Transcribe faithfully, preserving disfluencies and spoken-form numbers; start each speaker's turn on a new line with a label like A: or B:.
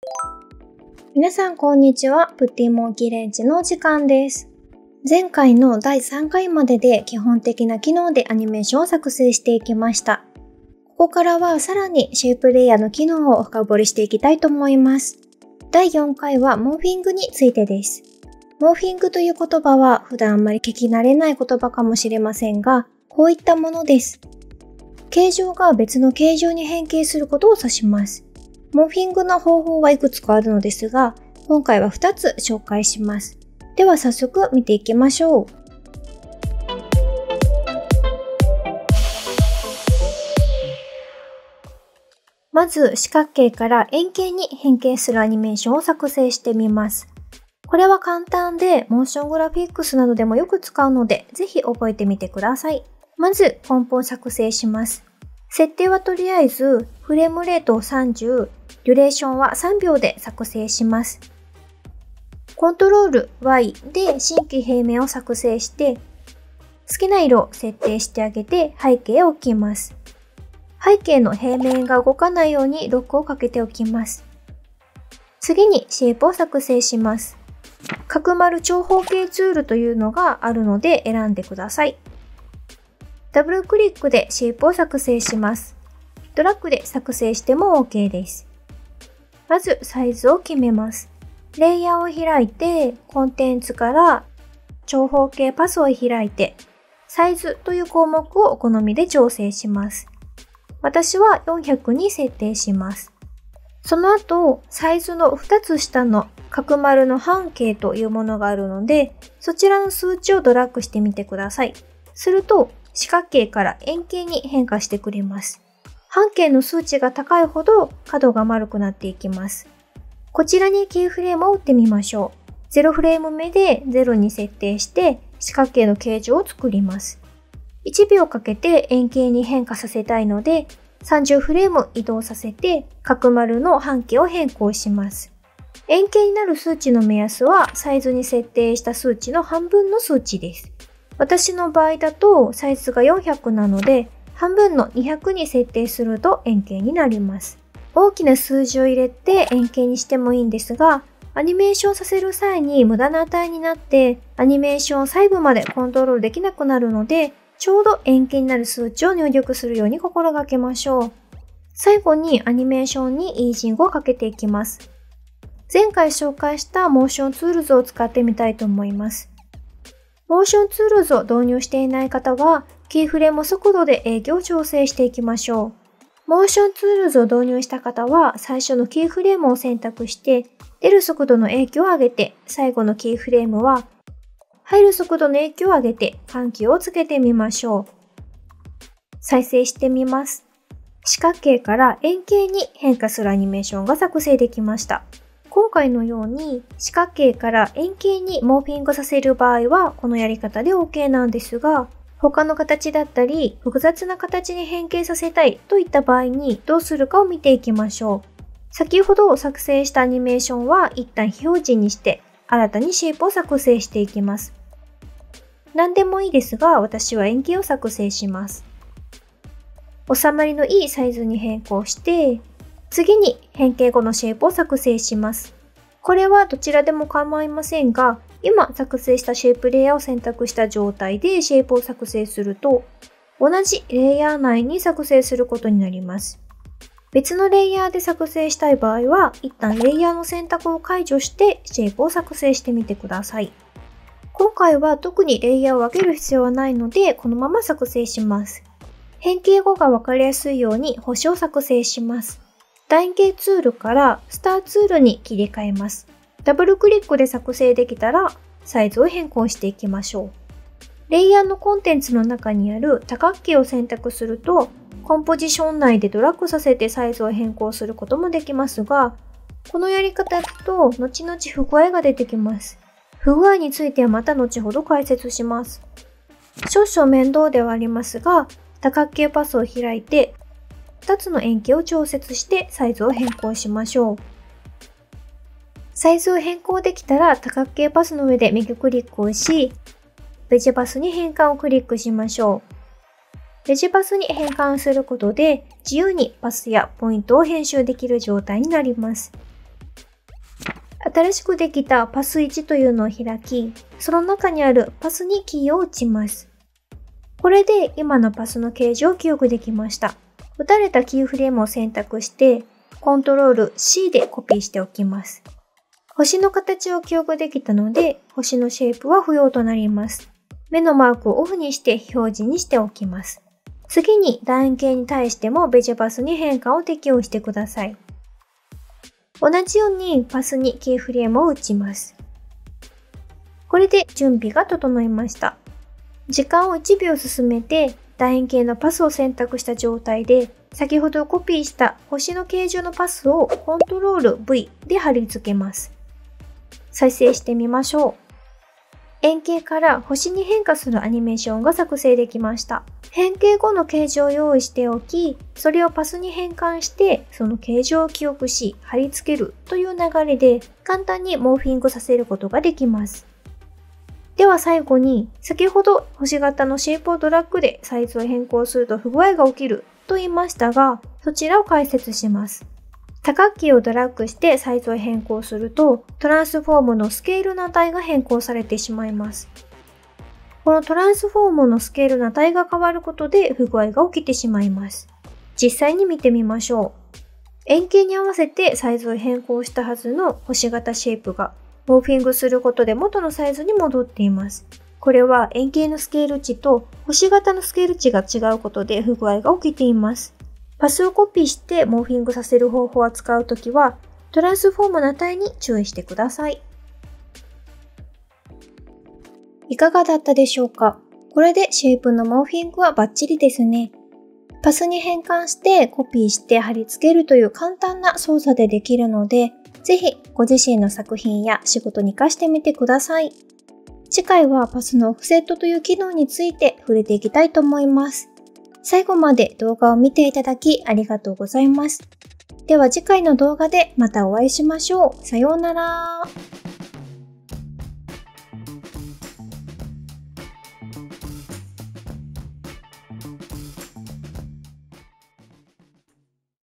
A: 皆さんこんにちは。プッティモンキーレンチのお時間です。前回のだいさんかいまでで基本的な機能でアニメーションを作成していきました。ここからはさらにシェイプレイヤーの機能を深掘りしていきたいと思います。だいよんかいはモーフィングについてです。モーフィングという言葉は普段あんまり聞き慣れない言葉かもしれませんが、こういったものです。形状が別の形状に変形することを指します。モーフィングの方法はいくつかあるのですが、今回はふたつ紹介します。では早速見ていきましょう。まず四角形から円形に変形するアニメーションを作成してみます。これは簡単でモーショングラフィックスなどでもよく使うので、ぜひ覚えてみてください。まずコンポを作成します。設定はとりあえずフレームレートをさんじゅう、デュレーションはさんびょうで作成します。コントロール ワイ で新規平面を作成して、好きな色を設定してあげて背景を置きます。背景の平面が動かないようにロックをかけておきます。次にシェイプを作成します。角丸長方形ツールというのがあるので選んでください。ダブルクリックでシェイプを作成します。ドラッグで作成しても OK です。まずサイズを決めます。レイヤーを開いて、コンテンツから長方形パスを開いて、サイズという項目をお好みで調整します。私はよんひゃくに設定します。その後、サイズのふたつ下の角丸の半径というものがあるので、そちらの数値をドラッグしてみてください。すると、四角形から円形に変化してくれます。半径の数値が高いほど角が丸くなっていきます。こちらにキーフレームを打ってみましょう。ゼロフレーム目でゼロに設定して四角形の形状を作ります。いちびょうかけて円形に変化させたいので、さんじゅうフレーム移動させて角丸の半径を変更します。円形になる数値の目安はサイズに設定した数値の半分の数値です。私の場合だとサイズがよんひゃくなので、半分のにひゃくに設定すると円形になります。大きな数字を入れて円形にしてもいいんですが、アニメーションさせる際に無駄な値になって、アニメーションを細部までコントロールできなくなるので、ちょうど円形になる数値を入力するように心がけましょう。最後にアニメーションにイージングをかけていきます。前回紹介したモーションツールズを使ってみたいと思います。モーションツールズを導入していない方は、キーフレーム速度で影響を調整していきましょう。モーションツールズを導入した方は、最初のキーフレームを選択して、出る速度の影響を上げて、最後のキーフレームは、入る速度の影響を上げて、緩急をつけてみましょう。再生してみます。四角形から円形に変化するアニメーションが作成できました。今回のように四角形から円形にモーフィングさせる場合はこのやり方で OK なんですが、他の形だったり複雑な形に変形させたいといった場合にどうするかを見ていきましょう。先ほど作成したアニメーションは一旦非表示にして新たにシェイプを作成していきます。何でもいいですが私は円形を作成します。収まりのいいサイズに変更して、次に変形後のシェイプを作成します。これはどちらでも構いませんが、今作成したシェイプレイヤーを選択した状態でシェイプを作成すると、同じレイヤー内に作成することになります。別のレイヤーで作成したい場合は、一旦レイヤーの選択を解除してシェイプを作成してみてください。今回は特にレイヤーを分ける必要はないので、このまま作成します。変形後が分かりやすいように星を作成します。楕円形ツールからスターツールに切り替えます。ダブルクリックで作成できたらサイズを変更していきましょう。レイヤーのコンテンツの中にある多角形を選択すると、コンポジション内でドラッグさせてサイズを変更することもできますが、このやり方だと後々不具合が出てきます。不具合についてはまた後ほど解説します。少々面倒ではありますが、多角形パスを開いてふたつの円形を調節してサイズを変更しましょう。サイズを変更できたら多角形パスの上で右クリックをし、ベジパスに変換をクリックしましょう。ベジパスに変換することで自由にパスやポイントを編集できる状態になります。 新しくできたパスいちというのを開き、その中にあるパスにキーを打ちます。これで今のパスの形状を記憶できました。打たれたキーフレームを選択して、コントロール シー でコピーしておきます。星の形を記憶できたので、星のシェイプは不要となります。目のマークをオフにして表示にしておきます。次に楕円形に対してもベジパスに変化を適用してください。同じようにパスにキーフレームを打ちます。これで準備が整いました。時間をいちびょう進めて楕円形のパスを選択した状態で、先ほどコピーした星の形状のパスをコントロール ブイ で貼り付けます。再生してみましょう。円形から星に変化するアニメーションが作成できました。変形後の形状を用意しておき、それをパスに変換して、その形状を記憶し、貼り付けるという流れで簡単にモーフィングさせることができます。では最後に、先ほど星型のシェイプをドラッグでサイズを変更すると不具合が起きると言いましたが、そちらを解説します。多角キーをドラッグしてサイズを変更すると、トランスフォームのスケールの値が変更されてしまいます。このトランスフォームのスケールの値が変わることで不具合が起きてしまいます。実際に見てみましょう。円形に合わせてサイズを変更したはずの星型シェイプが、モーフィングすることで元のサイズに戻っています。これは円形のスケール値と星型のスケール値が違うことで不具合が起きています。パスをコピーしてモーフィングさせる方法を使うときは、トランスフォームの値に注意してください。いかがだったでしょうか？これでシェイプのモーフィングはバッチリですね。パスに変換してコピーして貼り付けるという簡単な操作でできるので、ぜひご自身の作品や仕事に活かしてみてください。次回はパスのオフセットという機能について触れていきたいと思います。最後まで動画を見ていただきありがとうございます。では次回の動画でまたお会いしましょう。さようなら。